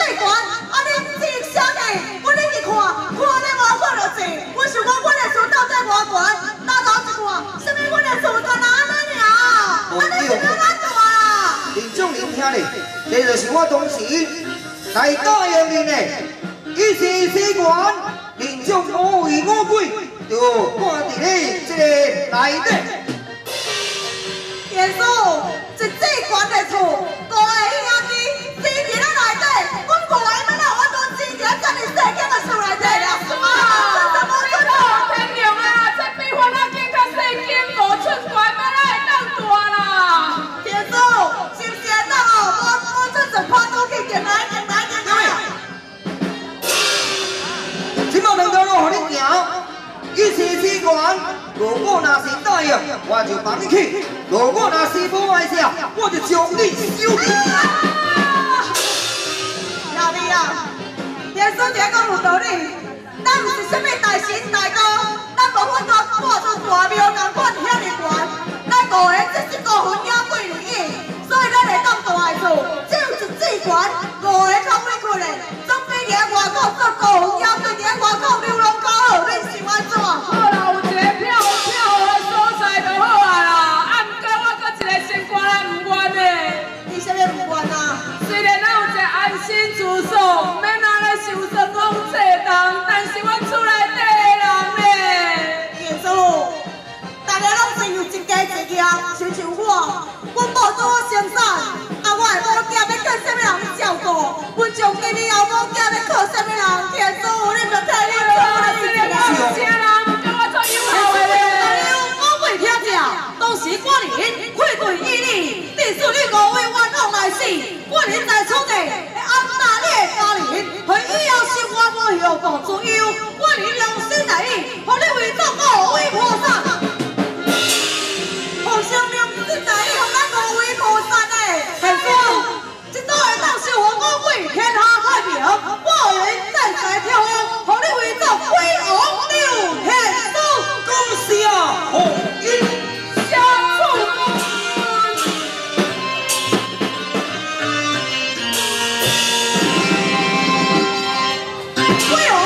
官，啊你这啥个？我恁去看咧外国就济，我想讲我的厝到底偌悬，打倒一看，啥物我的厝干那安尼尔？啊你是要安怎啊？ 林总林兄弟，这就是我当时来答应恁的，一时之愿，林总无为我鬼，就挂伫咧这个内底。 耶稣，一这悬的厝，5个兄弟，住伫咧内底，阮5个要哪我都住伫咧遮尔细间的厝内底啦。 天亮啊，这比我那间较细间5寸悬，要哪会当大啦？ 耶稣，是不是会当哦？我这一看都去行来。 即马两条路互你行，一时之愿。如果若是答应，我就放你去；如果若是无爱食，我就将你收去。 老弟啊，耶稣姐讲有道理，咱不是什么大神大哥，咱无法度挂出大庙共款遐尼悬，咱5个这是5分野鬼而已，所以咱会当大的厝，只有一水悬，5个靠委屈嘞，总比伫外口做5分野鬼，伫外口流浪狗好，恁想安怎？ 好啦，有一个票好的所在就好啊啦。啊，毋过我搁一个先挂来毋愿的。 你啥物不愿啊？ 虽然咱有一个安心住所，免拿来受伤讲册动，但是阮厝内底的人咧。 耶稣，大家拢是有一家一业，像我母做我生产，啊，我的母囝要叫什么人照顾？阮从今以后母囝要靠什么人？耶稣，你着替你做我的事情啊！ 啥人叫我做友好的咧？ 我为听者，当时寡人愧对义理，致使你5位冤枉来死。寡人在厝内会暗打你的家人，互以后生活无后顾之忧。寡人用心来意，互你为做5位菩萨。互生命心在意，互咱5位菩萨呢？耶稣，这都会当受我5位天下太平。我愿再在跳舞，互你为做鬼王六天书。 恭喜啊！红衣小妇人。 鬼王